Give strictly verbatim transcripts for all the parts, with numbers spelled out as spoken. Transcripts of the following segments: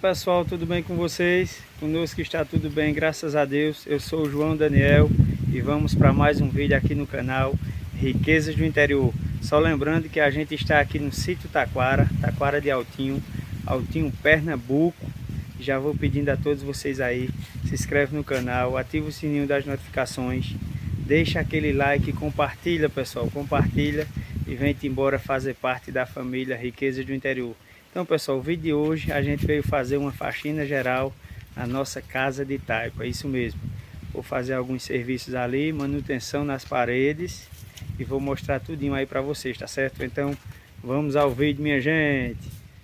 pessoal, tudo bem com vocês? Conosco está tudo bem, graças a Deus. Eu sou o João Daniel e vamos para mais um vídeo aqui no canal Riquezas do Interior. Só lembrando que a gente está aqui no sítio Taquara, Taquara de Altinho, Altinho, Pernambuco. Já vou pedindo a todos vocês aí, se inscreve no canal, ativa o sininho das notificações, deixa aquele like, compartilha pessoal, compartilha e vem-te embora fazer parte da família Riquezas do Interior. Então pessoal, o vídeo de hoje a gente veio fazer uma faxina geral na nossa casa de taipa, é isso mesmo. Vou fazer alguns serviços ali, manutenção nas paredes e vou mostrar tudinho aí para vocês, tá certo? Então vamos ao vídeo, minha gente.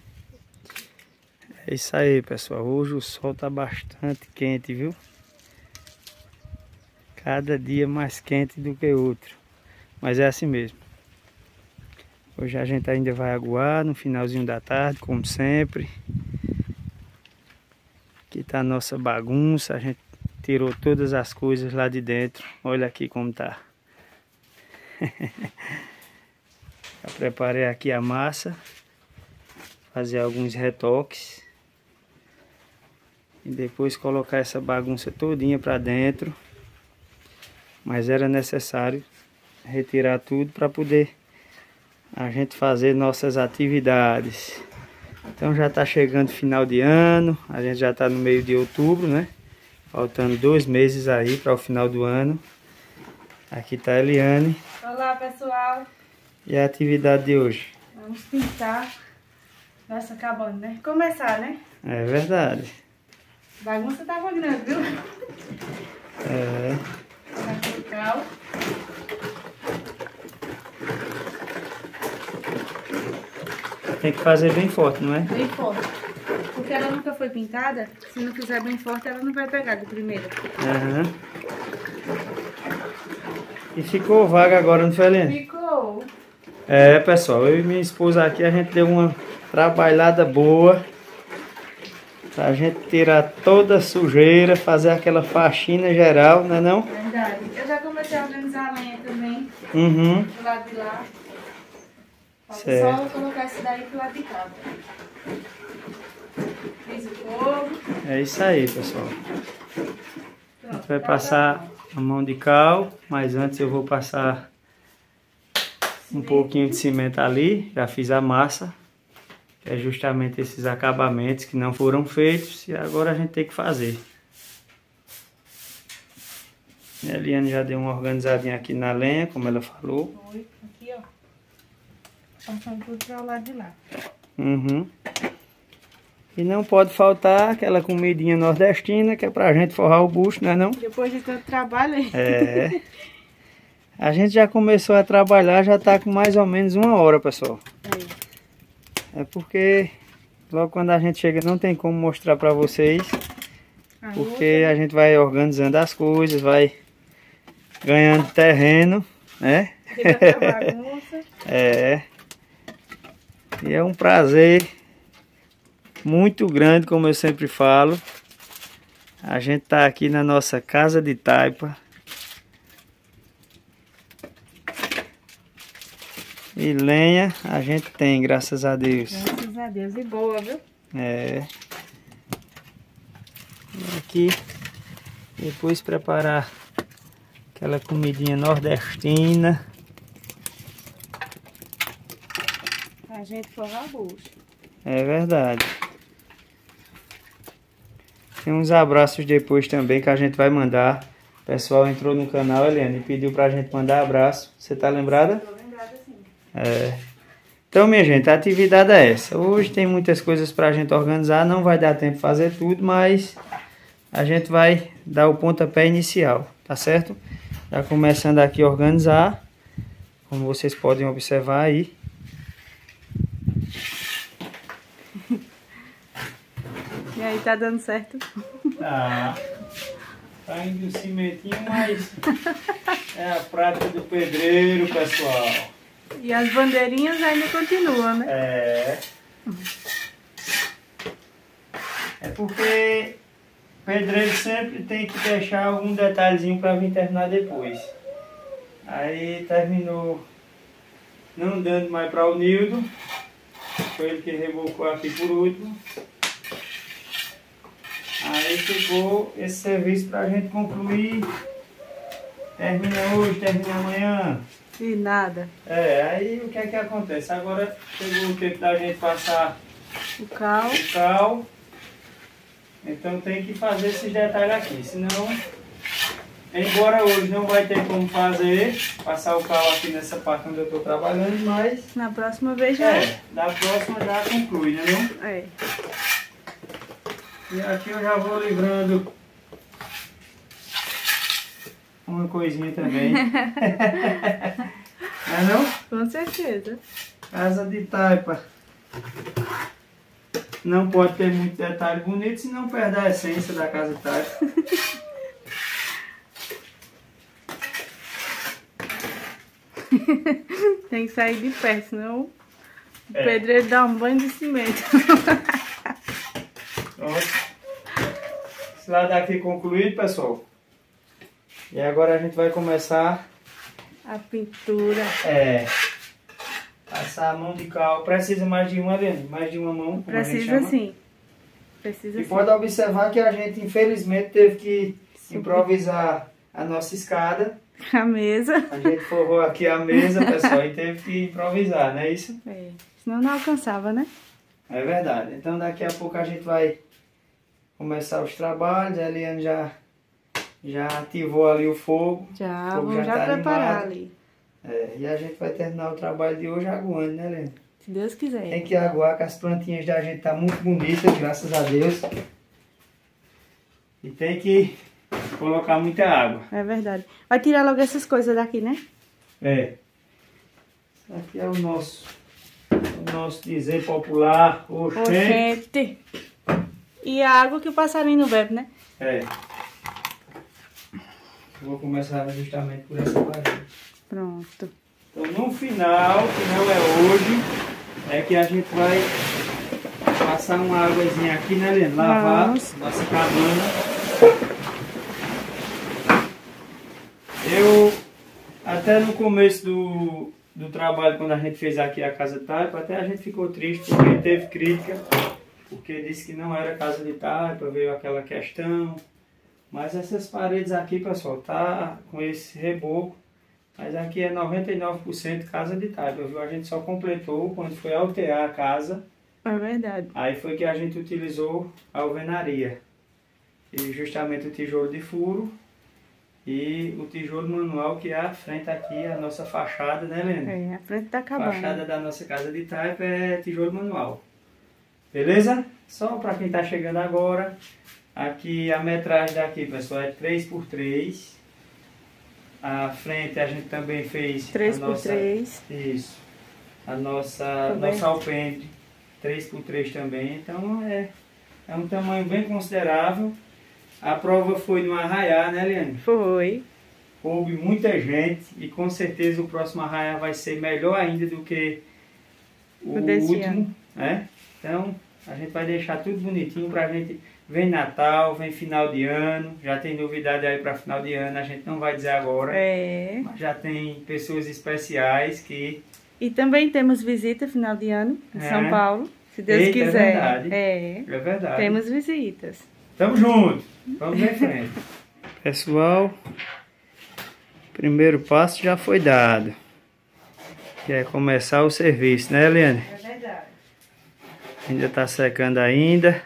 É isso aí pessoal, hoje o sol tá bastante quente, viu? Cada dia mais quente do que outro, mas é assim mesmo. Hoje a gente ainda vai aguar no finalzinho da tarde, como sempre. Aqui está a nossa bagunça, a gente tirou todas as coisas lá de dentro. Olha aqui como tá. Já preparei aqui a massa, fazer alguns retoques e depois colocar essa bagunça todinha para dentro. Mas era necessário retirar tudo para poder a gente fazer nossas atividades. Então já está chegando final de ano, a gente já está no meio de outubro, né? Faltando dois meses aí para o final do ano. Aqui está a Eliane. Olá pessoal. E a atividade de hoje? Vamos pintar nossa cabana, né? Começar, né? É verdade. A bagunça tava grande, viu? É. Vertical. Tem que fazer bem forte, não é? Bem forte. Porque ela nunca foi pintada. Se não fizer bem forte, ela não vai pegar de primeira. Aham. E ficou vaga agora, não foi, Eliane? Ficou. É, pessoal, eu e minha esposa aqui, a gente deu uma trabalhada boa pra gente tirar toda a sujeira, fazer aquela faxina geral, não é não? Verdade. Eu já comecei a organizar a lenha também. Uhum. Do lado de lá. Falta Certo. só colocar esse daí pro lado de cá. Fiz o fogo. É isso aí, pessoal. Pronto, A gente vai tá passar a mão de cal, mas antes eu vou passar um pouquinho de cimento ali. Já fiz a massa, que é justamente esses acabamentos que não foram feitos e agora a gente tem que fazer. A Eliane já deu uma organizadinha aqui na lenha, como ela falou. Foi. Aqui, ó. Passando tudo para o lado de lá. Uhum. E não pode faltar aquela comidinha nordestina, que é pra gente forrar o bucho, não é não? Depois de tanto trabalho aí. É. A gente já começou a trabalhar, já tá com mais ou menos uma hora, pessoal. Aí. É porque logo quando a gente chega não tem como mostrar pra vocês. A Porque a gente vai organizando as coisas, vai ganhando terreno, né? outra bagunça. É. E é um prazer muito grande, como eu sempre falo. A gente tá aqui na nossa casa de taipa. E lenha a gente tem, graças a Deus. Graças a Deus. E boa, viu? É. E aqui, depois preparar aquela comidinha nordestina. A gente forrar o bucho. É verdade. Tem uns abraços depois também que a gente vai mandar. O pessoal entrou no canal, Eliane, e pediu pra gente mandar abraço. Você tá lembrada? Tô lembrada sim. É. Então, minha gente, a atividade é essa. Hoje tem muitas coisas pra gente organizar. Não vai dar tempo de fazer tudo, mas a gente vai dar o pontapé inicial, tá certo? Já começando aqui a organizar. Como vocês podem observar aí. E aí, tá dando certo? Tá. Tá indo o cimentinho, mas é a prática do pedreiro, pessoal. E as bandeirinhas ainda continuam, né? É. É porque pedreiro sempre tem que deixar algum detalhezinho para vir terminar depois. Aí terminou não dando mais para o Nildo. Foi ele que rebocou aqui por último. Aí ficou esse serviço pra gente concluir. Termina hoje, termina amanhã. E nada. É, aí o que é que acontece? Agora chegou o tempo da gente passar O cal. o cal. Então tem que fazer esses detalhes aqui. Senão, embora hoje não vai ter como fazer, passar o cal aqui nessa parte onde eu estou trabalhando, mas... Na próxima vez já É, da próxima já conclui, né não? é. E aqui eu já vou livrando uma coisinha também. Não é não? Com certeza. Casa de taipa. Não pode ter muito detalhe bonito, senão perde a essência da casa de taipa. Tem que sair de perto, senão É. o pedreiro dá um banho de cimento. Pronto. Esse lado aqui concluído, pessoal. E agora a gente vai começar A pintura. é, passar a mão de cal. Precisa mais de uma, Helene? Mais de uma mão? Como a gente Precisa chama. sim. Precisa E sim. pode observar que a gente, infelizmente, teve que improvisar a nossa escada. A mesa. A gente forrou aqui a mesa, pessoal, e teve que improvisar, não é isso? É. Senão não alcançava, né? É verdade. Então daqui a pouco a gente vai começar os trabalhos. A Eliane já, já ativou ali o fogo. Já, O fogo vamos já, tá preparar animado. ali. É, e a gente vai terminar o trabalho de hoje aguando, né, Eliane? Se Deus quiser. Tem que aguar, que as plantinhas da gente tá muito bonitas, graças a Deus. E tem que colocar muita água. É verdade. Vai tirar logo essas coisas daqui, né? É. Isso aqui é o nosso, o nosso dizer popular, oxente. Oxente. E a água que o passarinho não bebe, né? É. Vou começar justamente por essa parede. Pronto. Então no final, que não é hoje, é que a gente vai passar uma águazinha aqui, né, Helene? Lavar Vamos. nossa cabana. Eu, até no começo do, do trabalho, quando a gente fez aqui a casa de taipa, até a gente ficou triste porque teve crítica, porque disse que não era casa de taipa, veio aquela questão. Mas essas paredes aqui, pessoal, tá com esse reboco, mas aqui é noventa e nove por cento casa de taipa, viu? A gente só completou quando foi altear a casa, É verdade. aí foi que a gente utilizou a alvenaria. E justamente o tijolo de furo e o tijolo manual, que é a frente aqui, a nossa fachada, né, Helene? É, a frente tá A acabando. fachada da nossa casa de taipa é tijolo manual. Beleza? Só para quem tá chegando agora, aqui a metragem daqui, pessoal, é três por três. A frente a gente também fez três a por nossa, três. Isso. A nossa, Também. nossa alpendre três por três também. Então é, é um tamanho bem considerável. A prova foi no arraiá, né, Eliane? Foi. Houve muita gente e com certeza o próximo arraiá vai ser melhor ainda do que o, O desse último, ano. né? Então a gente vai deixar tudo bonitinho pra gente. Vem Natal, vem final de ano, já tem novidade aí para final de ano, a gente não vai dizer agora, É. mas já tem pessoas especiais que... E também temos visita final de ano em É. São Paulo, se Deus Eita, é quiser. verdade. É. É verdade. Temos visitas. Tamo junto, vamos em frente. Pessoal, o primeiro passo já foi dado, que é começar o serviço, né, Eliane? É verdade. Ainda tá secando ainda.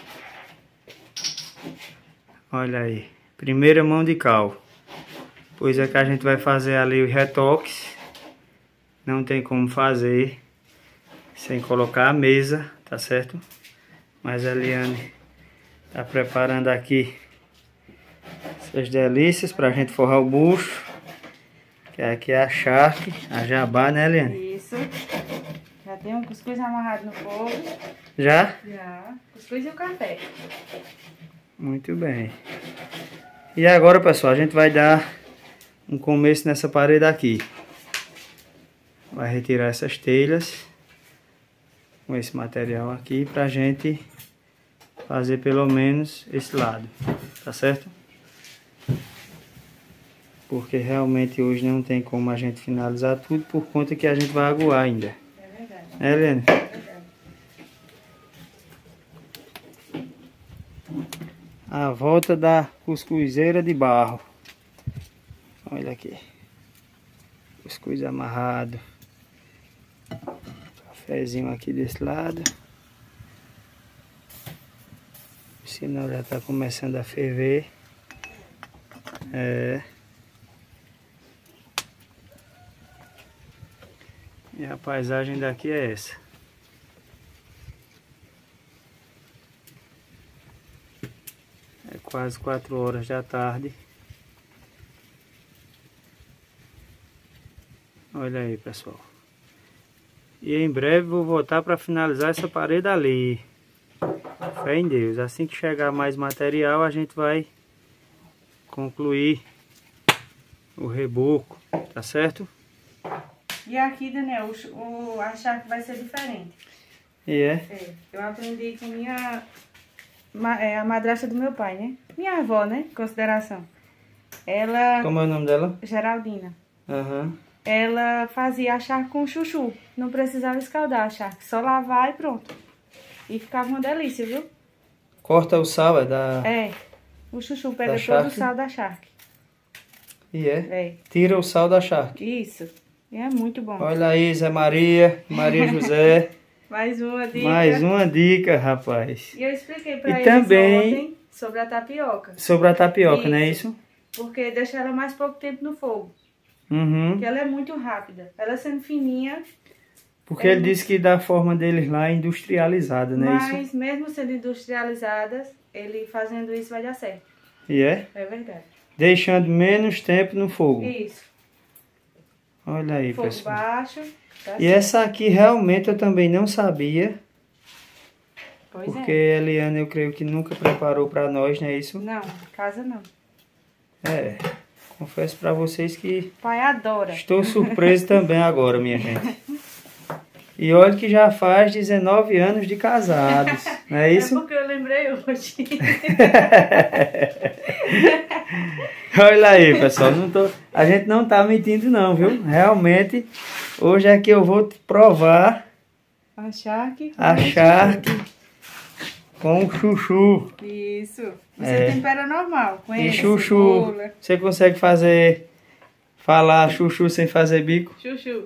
Olha aí, primeira mão de cal. Pois é que a gente vai fazer ali os retoques. Não tem como fazer sem colocar a mesa, tá certo? Mas a Eliane tá preparando aqui essas delícias pra gente forrar o bucho. Que aqui é a charque, a jabá, né, Eliane? Isso. Já tem um cuscuz amarrado no fogo. Já? Já. Cuscuz e o café. Muito bem. E agora, pessoal, a gente vai dar um começo nessa parede aqui. Vai retirar essas telhas com esse material aqui pra gente fazer pelo menos esse lado, tá certo? Porque realmente hoje não tem como a gente finalizar tudo por conta que a gente vai aguar ainda. É verdade. É, Helene? É verdade. A volta da cuscuzeira de barro. Olha aqui. Cuscuz amarrado. Cafezinho aqui desse lado. O sinal já está começando a ferver. É. E a paisagem daqui é essa. É quase quatro horas da tarde. Olha aí, pessoal. E em breve vou voltar para finalizar essa parede ali. Fé em Deus. Assim que chegar mais material, a gente vai concluir o reboco, tá certo? E aqui, Daniel, o, o achar que vai ser diferente. E é? É, eu aprendi com minha... É, a madrasta do meu pai, né? Minha avó, né? Consideração. Ela... Como é o nome dela? Geraldina. Aham. Uhum. Ela fazia a charque com chuchu. Não precisava escaldar a charque. Só lavar e pronto. E ficava uma delícia, viu? Corta o sal, é da... É. O chuchu pega todo charque. o sal da charque. E é? É. Tira o sal da charque. Isso. E é muito bom. Olha aí, Zé Maria, Maria José. Mais uma dica. Mais uma dica, rapaz. E eu expliquei pra E eles também... ontem sobre a tapioca. Sobre a tapioca, Isso. não é isso? Porque deixa ela mais pouco tempo no fogo. Uhum. Porque ela é muito rápida. Ela sendo fininha... Porque é ele muito... disse que da forma deles lá é industrializada, não é isso? Mas mesmo sendo industrializadas, ele fazendo isso vai dar certo. E é? É verdade. Deixando menos tempo no fogo. Isso. Olha aí, Fogo pessoal. baixo. Tá E certo. essa aqui realmente eu também não sabia. Pois Porque é. a Eliana eu creio que nunca preparou pra nós, não é isso? Não, casa não. É. Confesso pra vocês que O pai adora. estou surpreso também agora, minha gente. E olha que já faz dezenove anos de casados, não é isso? É porque eu lembrei hoje. Olha aí, pessoal, não tô, a gente não tá mentindo não, viu? Realmente, hoje é que eu vou provar A charque. a charque com chuchu. Isso. Você É. tempera normal. Com E ele, chuchu, cebola. você consegue fazer, falar chuchu sem fazer bico? Chuchu.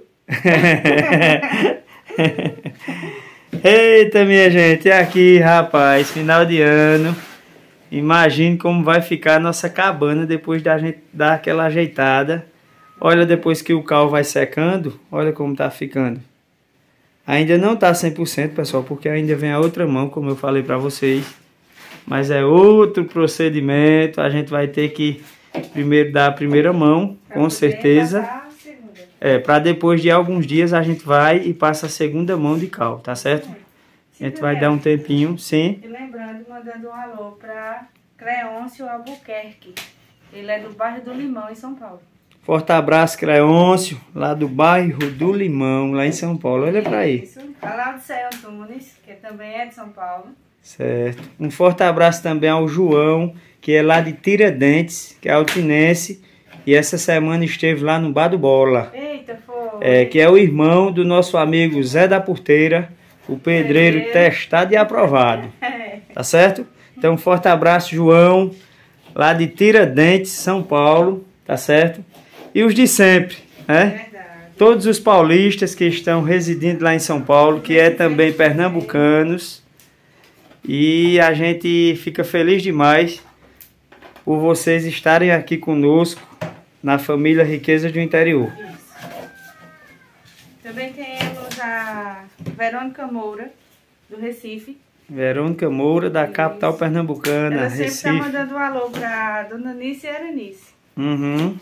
Eita, minha gente, é aqui, rapaz, final de ano. Imagine como vai ficar a nossa cabana depois da gente dar aquela ajeitada. Olha, depois que o cal vai secando, olha como tá ficando. Ainda não tá cem por cento, pessoal, porque ainda vem a outra mão, como eu falei pra vocês. Mas é outro procedimento, a gente vai ter que primeiro dar a primeira mão, Pra com poder certeza. passar a segunda. É, para depois de alguns dias a gente vai e passa a segunda mão de cal, tá certo? A gente vai dar um tempinho, sim. E lembrando, mandando um alô para Cleôncio Albuquerque. Ele é do bairro do Limão, em São Paulo. Forte abraço, Cleôncio, lá do bairro do Limão, lá em São Paulo. Olha para aí. Isso. Lá do Céu Antunes, que também é de São Paulo. Certo. Um forte abraço também ao João, que é lá de Tiradentes, que é altinense. E essa semana esteve lá no Bar do Bola. Eita, foi. É, que é o irmão do nosso amigo Zé da Porteira, o pedreiro Pedreiro. testado e aprovado. É. Tá certo? Então, um forte abraço, João, lá de Tiradentes, São Paulo, tá certo? E os de sempre, né? Verdade. Todos os paulistas que estão residindo lá em São Paulo, que é também pernambucanos. E a gente fica feliz demais por vocês estarem aqui conosco na família Riquezas do Interior. Isso. Também temos a Verônica Moura, do Recife. Verônica Moura, da Isso. capital pernambucana, Ela sempre está Recife. mandando um alô para Dona Nice e Erenice. Uhum.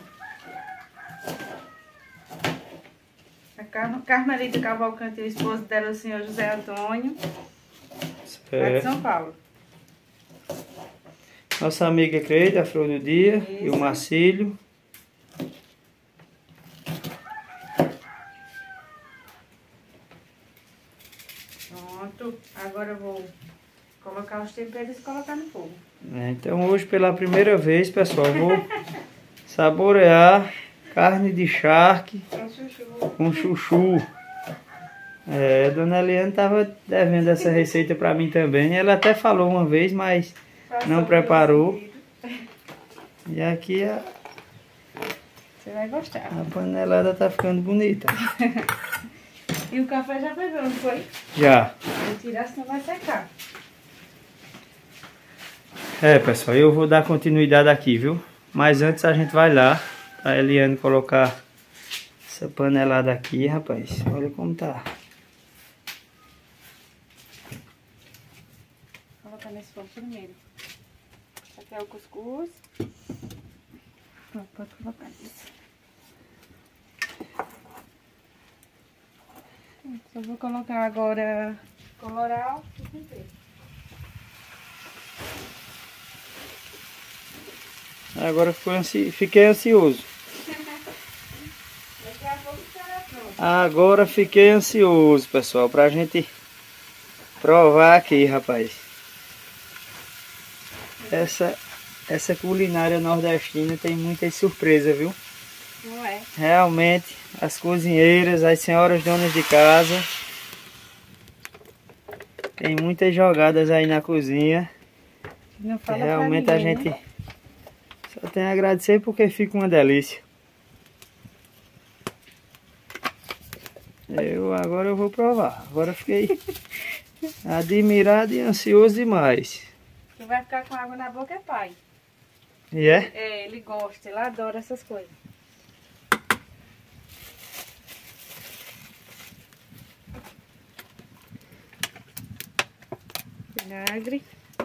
A Car Carmelita Cavalcante e o esposo dela, o senhor José Antônio, lá de Certo. São Paulo. Nossa amiga Creida, a Flor do Dia, Isso. e o Marcílio. Pronto. Agora eu vou colocar os temperos e colocar no fogo. É, então hoje pela primeira vez, pessoal, eu vou saborear carne de charque Com chuchu. com chuchu. É, a dona Eliane estava devendo essa receita para mim também. Ela até falou uma vez, mas não preparou. E aqui a... Você vai gostar. A panelada tá ficando bonita. E o café já bebeu, não foi? Já. Vou tirar, senão vai secar. É, pessoal, eu vou dar continuidade aqui, viu? Mas antes a gente vai lá pra Eliane colocar essa panelada aqui, rapaz. Olha como tá. Vou colocar nesse fogo primeiro. Aqui é o cuscuz. Pode colocar nisso. Só vou colocar agora coloral e tempero. Agora ficou ansi... fiquei ansioso. Daqui a pouco estará pronto. Agora fiquei ansioso, pessoal, pra gente provar aqui, rapaz. Essa, essa culinária nordestina tem muitas surpresas, viu? Não é? Realmente, as cozinheiras, as senhoras donas de casa, tem muitas jogadas aí na cozinha. Não fala Realmente pra a ninguém, gente né? só tem a agradecer porque fica uma delícia. Eu agora eu vou provar. Agora fiquei admirado e ansioso demais. Quem vai ficar com água na boca é pai. E é? É, ele gosta, ele adora essas coisas. Vinagre.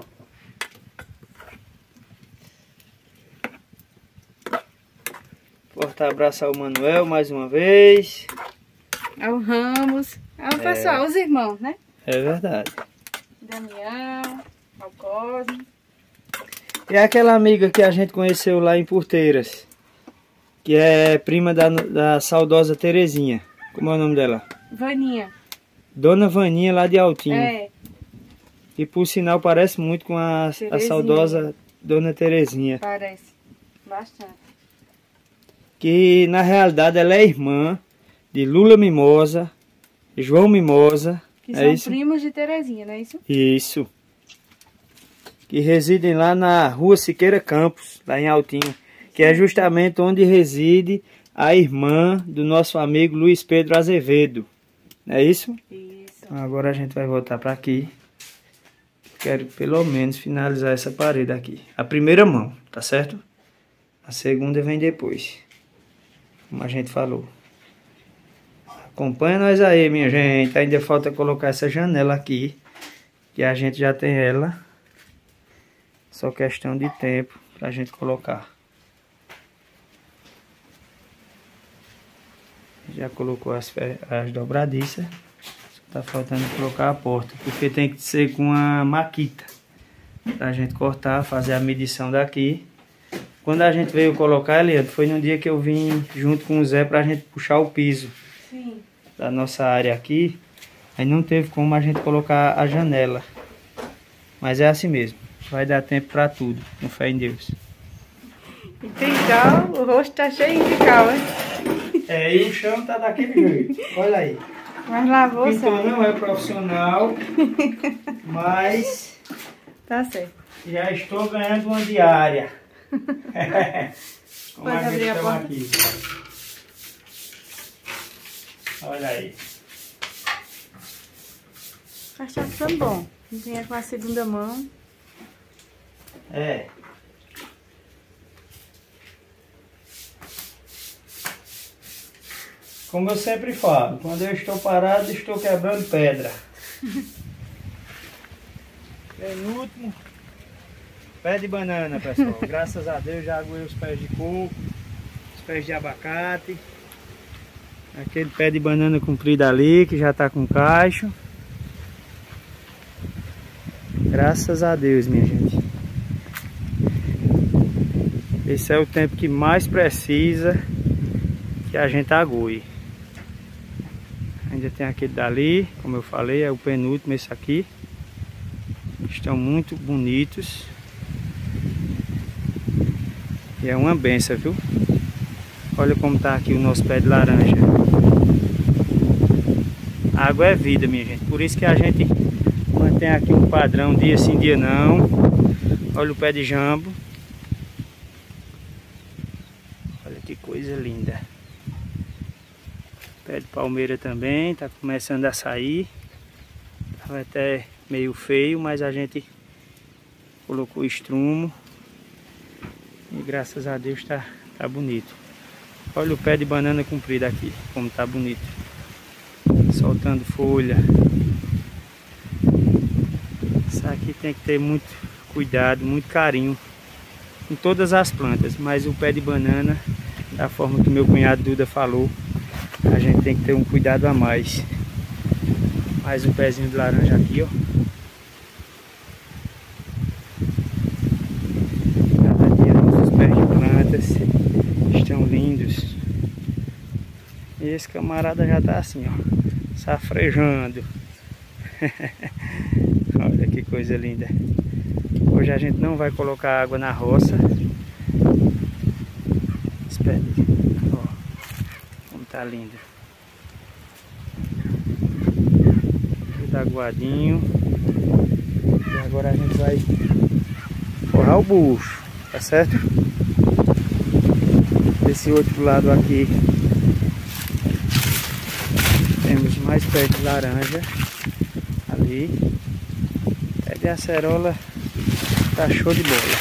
Forte abraço ao Manuel mais uma vez. Ao Ramos. Ao pessoal, os irmãos, né? É verdade. Damião, ao Cosme. E aquela amiga que a gente conheceu lá em Porteiras, que é prima da, da saudosa Terezinha. Como é o nome dela? Vaninha. Dona Vaninha lá de Altinho. É. E por sinal parece muito com a, a saudosa Dona Terezinha. Parece. Bastante. Que na realidade ela é irmã de Lula Mimosa, João Mimosa. Que é são isso? primos de Terezinha, não é isso? Isso. Que residem lá na rua Siqueira Campos, lá em Altinho. Que é justamente onde reside a irmã do nosso amigo Luiz Pedro Azevedo. Não é isso? Isso. Então agora a gente vai voltar para aqui. Quero pelo menos finalizar essa parede aqui. A primeira mão, tá certo? A segunda vem depois. Como a gente falou. Acompanha nós aí, minha gente. Ainda falta colocar essa janela aqui. Que a gente já tem ela. Só questão de tempo pra gente colocar. Já colocou as, as dobradiças. Só tá faltando colocar a porta. Porque tem que ser com a maquita. Pra gente cortar, fazer a medição daqui. Quando a gente veio colocar, Eliane, foi no dia que eu vim junto com o Zé pra gente puxar o piso. Sim. Da nossa área aqui. Aí não teve como a gente colocar a janela. Mas é assim mesmo. Vai dar tempo pra tudo. Com fé em Deus. E tem cal, o rosto tá cheio de cal, hein? É, e o chão tá daquele jeito. Olha aí. Mas lavou, O pintor sabe? não é profissional. Mas Tá certo. já estou ganhando uma diária. Como Pode a gente abrir a chama porta? aqui. Olha aí. Mas tá ficando bom. Vem com a segunda mão. É. Como eu sempre falo, quando eu estou parado, estou quebrando pedra. Penúltimo. Pé de banana, pessoal. Graças a Deus já aguei os pés de coco, os pés de abacate. Aquele pé de banana comprido ali, que já está com cacho. Graças a Deus, minha gente. Esse é o tempo que mais precisa que a gente ague. Ainda tem aquele dali, como eu falei, é o penúltimo esse aqui. Estão muito bonitos. E é uma benção, viu? Olha como tá aqui o nosso pé de laranja. A água é vida, minha gente. Por isso que a gente mantém aqui um padrão dia sim, dia não. Olha o pé de jambo. Olha que coisa linda. Pé de palmeira também, tá começando a sair. Tava até meio feio, mas a gente colocou estrumo. E graças a Deus tá, tá bonito. Olha o pé de banana comprido aqui, como tá bonito. Soltando folha. Isso aqui tem que ter muito cuidado, muito carinho em todas as plantas. Mas o pé de banana, da forma que meu cunhado Duda falou, a gente tem que ter um cuidado a mais. Mais um pezinho de laranja aqui, ó. Cada dia nossos pés de plantas estão lindos. E esse camarada já tá assim, ó, safrejando. Olha que coisa linda. Hoje a gente não vai colocar água na roça. Espera, ó, como tá lindo. Tudo aguadinho. E agora a gente vai forrar o bucho, tá certo? Desse outro lado aqui temos mais pé de laranja ali. Pé de acerola tá show de bola.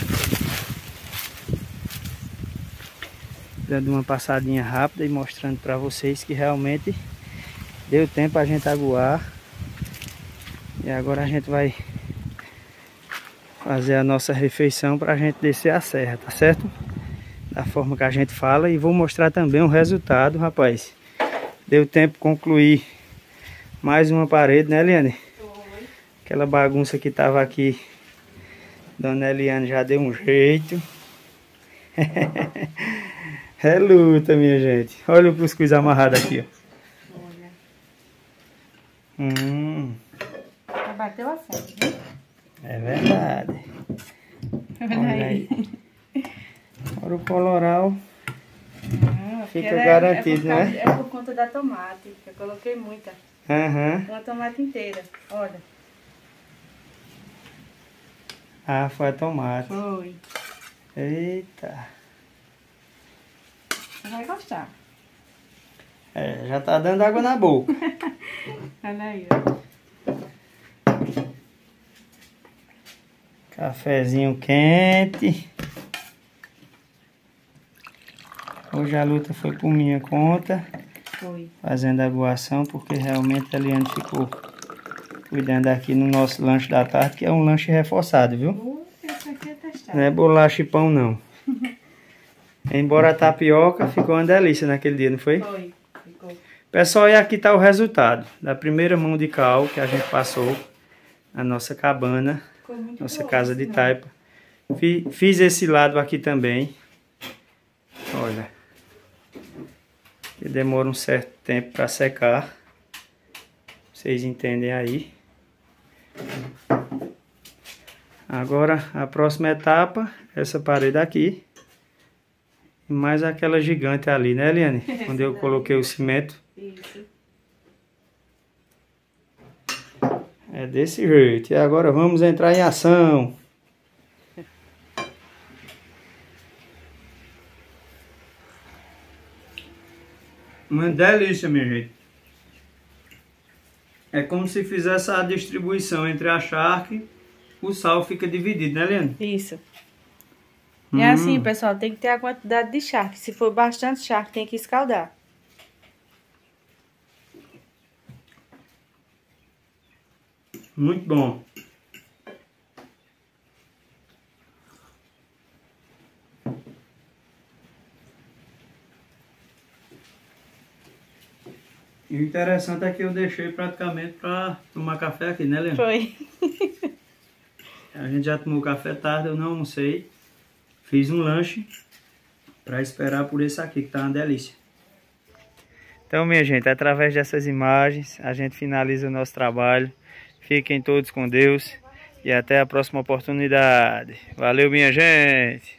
Dando uma passadinha rápida e mostrando para vocês que realmente deu tempo a gente aguar. E agora a gente vai fazer a nossa refeição para a gente descer a serra, tá certo? Da forma que a gente fala. E vou mostrar também o resultado, rapaz. Deu tempo de concluir mais uma parede, né, Eliane? Foi. Aquela bagunça que tava aqui, Dona Eliane já deu um jeito. É luta, minha gente. Olha o cuscuz amarrado aqui, ó. Olha. Hum. Já bateu a fome, viu? É verdade. Olha, Olha aí. aí. Agora o coloral Ah, fica ela é- garantido, é por, né? É por conta da tomate. Eu coloquei muita. Aham. Uma tomate inteira. Olha. Ah, foi a tomate. Foi. Eita. Você vai gostar. É, já tá dando água na boca. Olha aí, ó. Cafezinho quente. Hoje a luta foi por minha conta. Foi. Fazendo a aguação, porque realmente a Eliane ficou cuidando aqui no nosso lanche da tarde, que é um lanche reforçado, viu? Uh, esse aqui é testado. Não é bolacha e pão, não. Embora a tapioca ficou uma delícia naquele dia, não foi? Foi. Ficou. Pessoal, e aqui está o resultado da primeira mão de cal que a gente passou na nossa cabana, Ficou muito nossa boa, casa de sinal. taipa. Fi- Fiz esse lado aqui também. Olha. Que demora um certo tempo para secar. Vocês entendem aí. Agora a próxima etapa, essa parede aqui. E mais aquela gigante ali, né, Eliane? Onde eu coloquei o cimento. Isso. É desse jeito. E agora vamos entrar em ação. Uma delícia, minha gente. É como se fizesse a distribuição entre a charque. O sal fica dividido, né, Eliane? Isso. Hum. E é assim, pessoal, tem que ter a quantidade de charque. Se for bastante charque, tem que escaldar. Muito bom. E o interessante é que eu deixei praticamente para tomar café aqui, né, Eliane? Foi. A gente já tomou café tarde, eu não almocei. Fiz um lanche para esperar por esse aqui, que tá uma delícia. Então, minha gente, através dessas imagens, a gente finaliza o nosso trabalho. Fiquem todos com Deus e até a próxima oportunidade. Valeu, minha gente!